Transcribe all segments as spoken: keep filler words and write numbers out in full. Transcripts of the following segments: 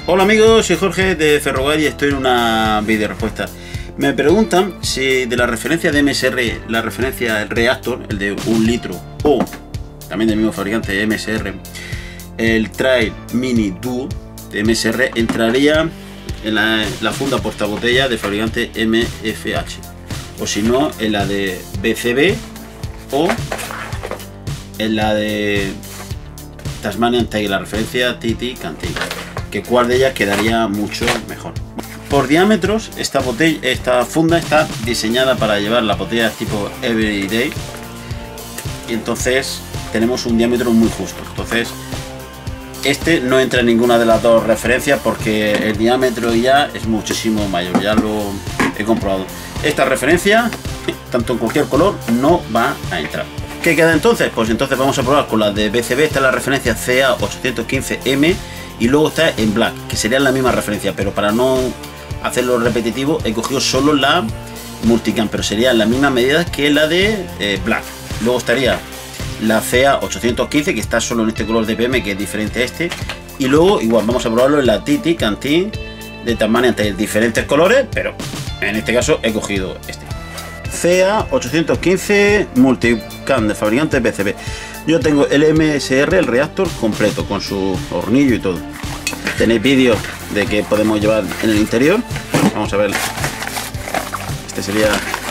Hola amigos, soy Jorge de Ferroguay y estoy en una video respuesta. Me preguntan si de la referencia de M S R, la referencia el Reactor, el de un litro, o también del mismo fabricante M S R, el Trail Mini Duo de M S R entraría en la, la funda portabotella de fabricante M F H, o si no en la de B C B o en la de Tasmanian Tiger, la referencia T T Canteen, que cuál de ellas quedaría mucho mejor. Por diámetros, esta botella, esta funda está diseñada para llevar las botellas tipo Everyday, y entonces tenemos un diámetro muy justo. Entonces este no entra en ninguna de las dos referencias porque el diámetro ya es muchísimo mayor, ya lo he comprobado. Esta referencia, tanto en cualquier color, no va a entrar. ¿Qué queda entonces? Pues entonces vamos a probar con la de B C B. Esta es la referencia C A ochocientos quince M y luego está en Black, que serían la misma referencia, pero para no hacerlo repetitivo he cogido solo la Multicam, pero sería la misma medida que la de eh, Black. Luego estaría la C A ochocientos quince, que está solo en este color de P M, que es diferente a este, y luego igual vamos a probarlo en la T T Canteen de Tasmanian Tiger, diferentes colores, pero en este caso he cogido este C A ochocientos quince Multicam de fabricante B C B. Yo tengo el M S R, el Reactor completo con su hornillo y todo. Tenéis vídeos de que podemos llevar en el interior. Vamos a ver. Este sería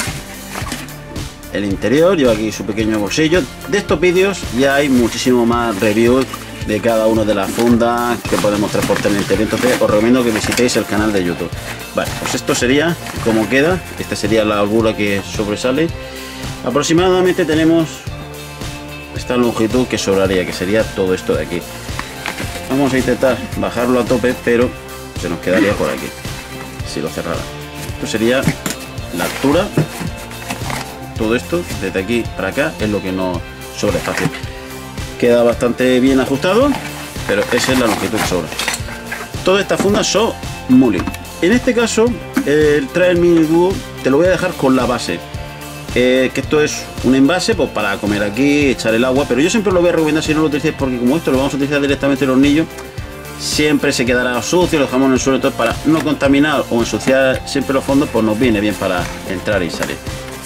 el interior. Lleva aquí su pequeño bolsillo. De estos vídeos ya hay muchísimo más reviews de cada una de las fundas que podemos transportar en el interior. Entonces os recomiendo que visitéis el canal de YouTube. Vale, pues esto sería como queda. Esta sería la holgura que sobresale. Aproximadamente tenemos esta longitud que sobraría, que sería todo esto de aquí. Vamos a intentar bajarlo a tope, pero se nos quedaría por aquí si lo cerrara. Esto sería la altura. Todo esto desde aquí para acá es lo que nos sobra espacio. Queda bastante bien ajustado, pero esa es la longitud que sobra. Todas estas fundas son Mully. En este caso el Trail Mini Duo te lo voy a dejar con la base, eh, que esto es un envase pues para comer aquí, echar el agua, pero yo siempre lo voy a recomendar si no lo utilicéis, porque como esto lo vamos a utilizar directamente en el hornillo, siempre se quedará sucio, lo dejamos en el suelo. Entonces, para no contaminar o ensuciar siempre los fondos, pues nos viene bien para entrar y salir.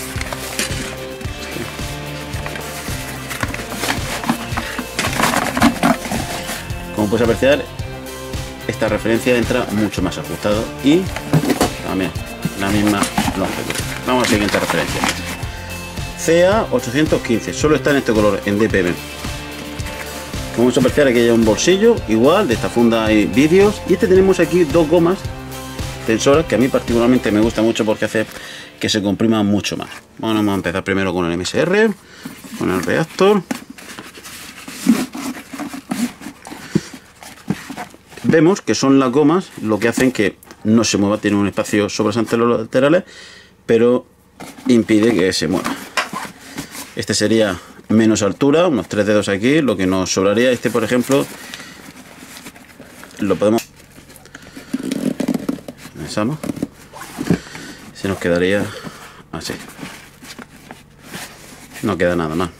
Como puedes apreciar, esta referencia entra mucho más ajustado y también la misma longitud. Vamos a la siguiente referencia. C A ochocientos quince, solo está en este color, en D P M. Como puedes apreciar, aquí hay un bolsillo igual, de esta funda hay vídeos, y este tenemos aquí dos gomas tensoras que a mí particularmente me gusta mucho porque hace que se comprima mucho más. Bueno, vamos a empezar primero con el M S R, con el Reactor. Vemos que son las gomas lo que hacen que no se mueva. Tiene un espacio sobrasante en los laterales, pero impide que se mueva. Este sería menos altura, unos tres dedos aquí, lo que nos sobraría. Este, por ejemplo, lo podemos... Pensamos. Se nos quedaría así. No queda nada más.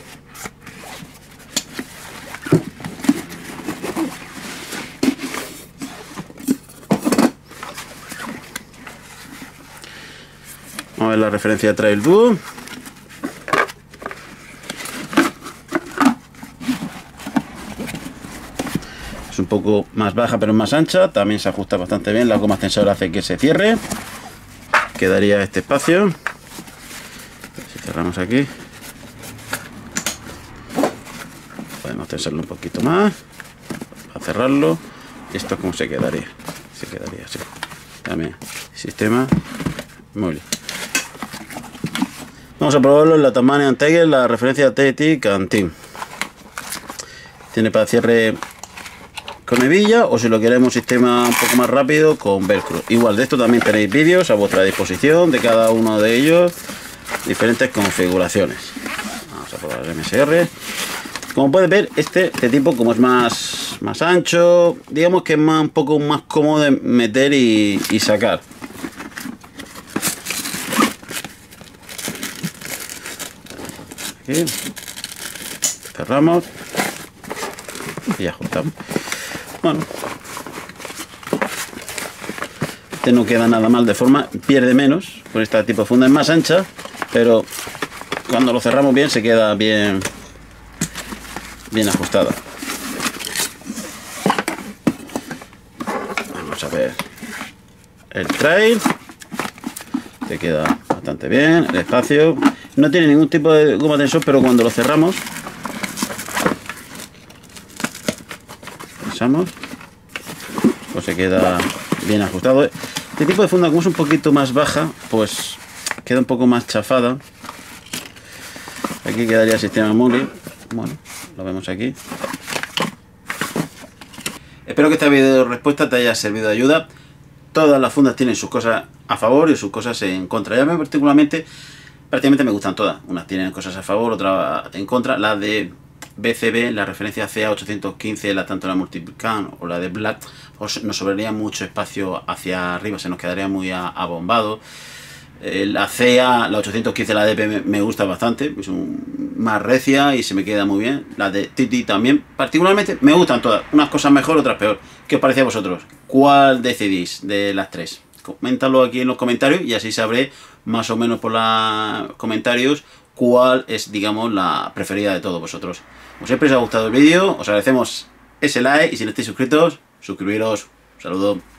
Vamos a ver la referencia de Trail Duo. Es un poco más baja pero más ancha. También se ajusta bastante bien. La goma tensora hace que se cierre. Quedaría este espacio. Si cerramos aquí, podemos tensarlo un poquito más para cerrarlo. Esto es como se quedaría. Se quedaría así. También sistema muy bien. Vamos a probarlo en la Tasmanian Tiger, la referencia T T Canteen. Tiene para cierre con hebilla, o si lo queremos sistema un poco más rápido, con velcro. Igual, de esto también tenéis vídeos a vuestra disposición de cada uno de ellos, diferentes configuraciones. Vamos a probar el M S R. Como puedes ver, este, este tipo, como es más, más ancho, digamos que es más, un poco más cómodo de meter y, y sacar. Aquí. Cerramos y ajustamos. Bueno, Este no queda nada mal de forma, pierde menos, con este tipo de funda es más ancha, pero cuando lo cerramos bien se queda bien, bien ajustada. Vamos a ver el trail, te queda bastante bien, el espacio, no tiene ningún tipo de goma tensor, pero cuando lo cerramos, pasamos, pues se queda bien ajustado. Este tipo de funda, como es un poquito más baja, pues queda un poco más chafada. Aquí quedaría el sistema Moli. Bueno, lo vemos aquí. Espero que esta video respuesta te haya servido de ayuda. Todas las fundas tienen sus cosas a favor y sus cosas en contra. Ya a mí particularmente, prácticamente me gustan todas. Unas tienen cosas a favor, otras en contra. La de B C B, la referencia C A ochocientos quince, la tanto la Multicam o la de Black, pues nos sobraría mucho espacio hacia arriba, se nos quedaría muy abombado. Eh, la C A, la ochocientos quince, la D P me, me gusta bastante, es un, más recia y se me queda muy bien. La de T T también, particularmente me gustan todas, unas cosas mejor, otras peor. ¿Qué os parece a vosotros? ¿Cuál decidís de las tres? Coméntalo aquí en los comentarios y así sabré más o menos por los comentarios cuál es, digamos, la preferida de todos vosotros. Como siempre, os ha gustado el vídeo, os agradecemos ese like y si no estáis suscritos, suscribiros. Un saludo.